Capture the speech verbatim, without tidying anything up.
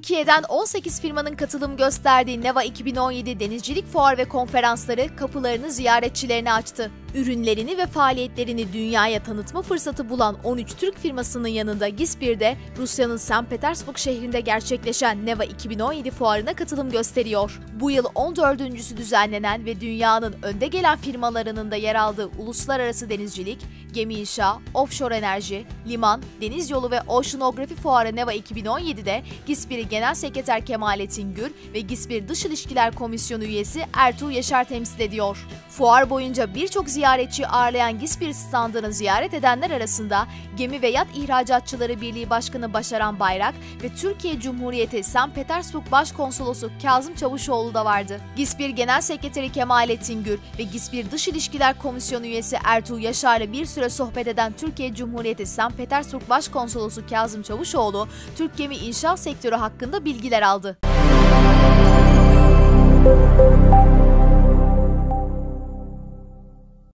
Türkiye'den on sekiz firmanın katılım gösterdiği Neva iki bin on yedi Denizcilik Fuarı ve Konferansları kapılarını ziyaretçilerine açtı. Ürünlerini ve faaliyetlerini dünyaya tanıtma fırsatı bulan on üç Türk firmasının yanında GİSPİR'de Rusya'nın Sankt Petersburg şehrinde gerçekleşen Neva iki bin on yedi fuarına katılım gösteriyor. Bu yıl on dördüncüsü düzenlenen ve dünyanın önde gelen firmalarının da yer aldığı uluslararası denizcilik, gemi inşa, offshore enerji, liman, deniz yolu ve oceanografi fuarı Neva iki bin on yedi'de GİSPİR Genel Sekreter Kemalettin Gür ve GİSPİR Dış İlişkiler Komisyonu üyesi Ertuğ Yaşar temsil ediyor. Fuar boyunca birçok ziyaretçi ağırlayan GİSPİR standını ziyaret edenler arasında Gemi ve Yat İhracatçıları Birliği Başkanı Başaran Bayrak ve Türkiye Cumhuriyeti Sankt Petersburg Başkonsolosu Kazım Çavuşoğlu da vardı. GİSPİR Genel Sekreteri Kemalettin Gür ve GİSPİR Dış İlişkiler Komisyonu üyesi Ertuğ Yaşar'la bir süre sohbet eden Türkiye Cumhuriyeti Sankt Petersburg Başkonsolosu Kazım Çavuşoğlu, Türk gemi inşaat sektörü hakkında bilgiler aldı.